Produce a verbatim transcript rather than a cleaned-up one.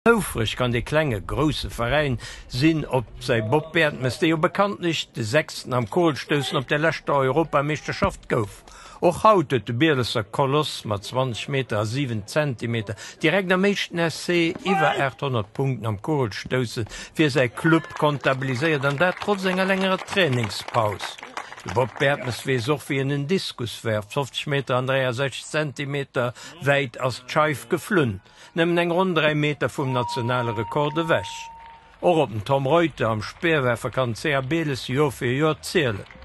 Aufrich kann de klenge grosse Verein sinn op sei Bobbert mes de bekanntlich de sechsten am Kohlstössen op der lechte Europameisterschaft gouf. Och hautet de Bierleser Koloss mat zwanzig Meter sieben Zentimeter direkt am meeschten S C iwwer achthundert Punkten am Kohlstössen fir sei Club kontabilisiert an dat trotz enger längerer Trainingspaus. De Bobbert mes wie soch wie en Diskuswerf fünfzig Meter an dreiundsechzig Zentimeter weit as Scheif geflünn. Nemmen eng rund drei Meter vum nationale Rekorde wäch. Or op den Tom Reuter am Speerwerfer kann C A Beles Jo fir Jo zielelen.